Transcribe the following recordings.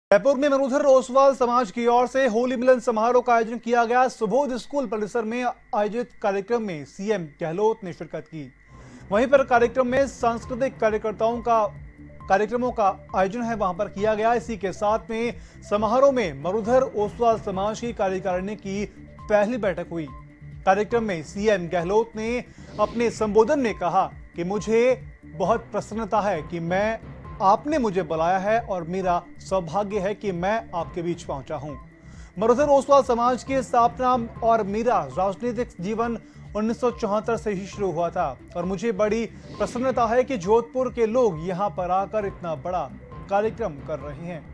जयपुर में मरुधर ओसवाल समाज की ओर से होली मिलन समारोह का आयोजन किया गया। सुबोध स्कूल परिसर में आयोजित कार्यक्रम में सीएम गहलोत ने शिरकत की। वहीं पर कार्यक्रम में सांस्कृतिक कार्यक्रमों का आयोजन वहां पर किया गया। इसी के साथ में समारोह में मरुधर ओसवाल समाज की कार्यकारिणी की पहली बैठक हुई। कार्यक्रम में सीएम गहलोत ने अपने संबोधन में कहा कि मुझे बहुत प्रसन्नता है कि आपने मुझे बुलाया है और मेरा सौभाग्य है कि मैं आपके बीच पहुंचा हूं। मरुधर ओसवाल समाज की स्थापना और मेरा राजनीतिक जीवन 1974 से ही शुरू हुआ था और मुझे बड़ी प्रसन्नता है कि जोधपुर के लोग यहां पर आकर इतना बड़ा कार्यक्रम कर रहे हैं।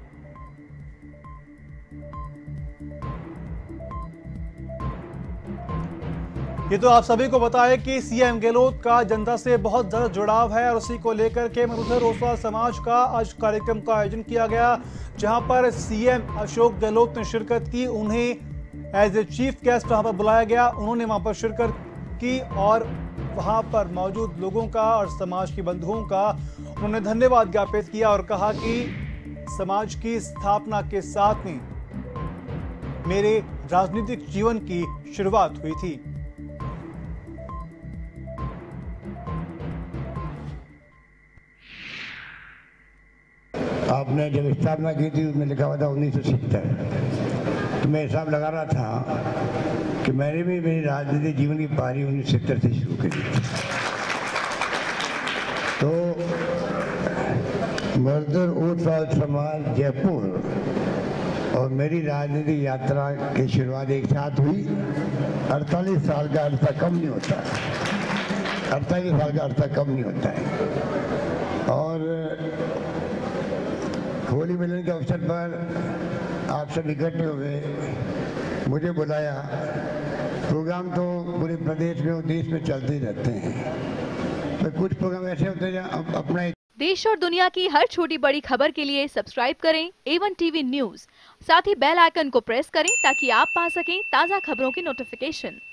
ये तो आप सभी को बताया कि सीएम गहलोत का जनता से बहुत ज्यादा जुड़ाव है और उसी को लेकर के मरुधर ओसवाल समाज का आज कार्यक्रम का आयोजन किया गया, जहां पर सीएम अशोक गहलोत ने शिरकत की। उन्हें एज ए चीफ गेस्ट वहां पर बुलाया गया। उन्होंने वहां पर शिरकत की और वहां पर मौजूद लोगों का और समाज के बंधुओं का उन्होंने धन्यवाद ज्ञापित किया और कहा कि समाज की स्थापना के साथ में मेरे राजनीतिक जीवन की शुरुआत हुई थी। आपने जब स्थापना की थी उसमें लिखा हुआ था 1970। तो मैं हिसाब लगा रहा था कि मैंने भी मेरी राजनीतिक जीवन की पारी 1970 से शुरू करी। तो मरुधर ओसवाल समाज जयपुर और मेरी राजनीतिक यात्रा की शुरुआत एक साथ हुई। 48 साल का अरसा कम नहीं होता है, 48 साल का अरसा कम नहीं होता है। और होली मिलन के अवसर पर आप सब इकट्ठे हुए, मुझे बुलाया। प्रोग्राम तो पूरे प्रदेश में और देश में चलते ही रहते हैं, तो कुछ प्रोग्राम ऐसे होते हैं जहाँ अपना देश और दुनिया की हर छोटी बड़ी खबर के लिए सब्सक्राइब करें A1 TV न्यूज़। साथ ही बेल आइकन को प्रेस करें ताकि आप पा सकें ताज़ा खबरों की नोटिफिकेशन।